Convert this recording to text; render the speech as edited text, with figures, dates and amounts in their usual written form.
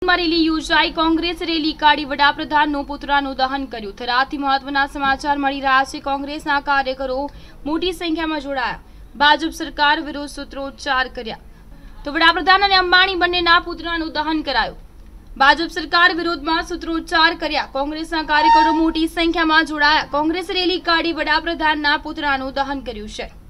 Rally યોજાઈ Congress rally કાઢી વડાપ્રધાનનો પુતળાનું દહન કર્યું। થરાદથી મહત્વના સમાચાર મળી રહ્યા છે। કોંગ્રેસના કાર્યકરો મોટી સંખ્યામાં જોડાયા। ભાજપ સરકાર વિરોધ સૂત્રોચ્ચાર કર્યા તો વડાપ્રધાન અને અંબાણી બંનેના પુતળાનું દહન કરાયું। ભાજપ સરકાર વિરોધમાં સૂત્રોચ્ચાર કર્યા। કોંગ્રેસના કાર્યકરો મોટી સંખ્યામાં જોડાયા। કોંગ્રેસ રેલી કાઢી વડાપ્રધાનના પુતળાનું દહન કર્યું છે।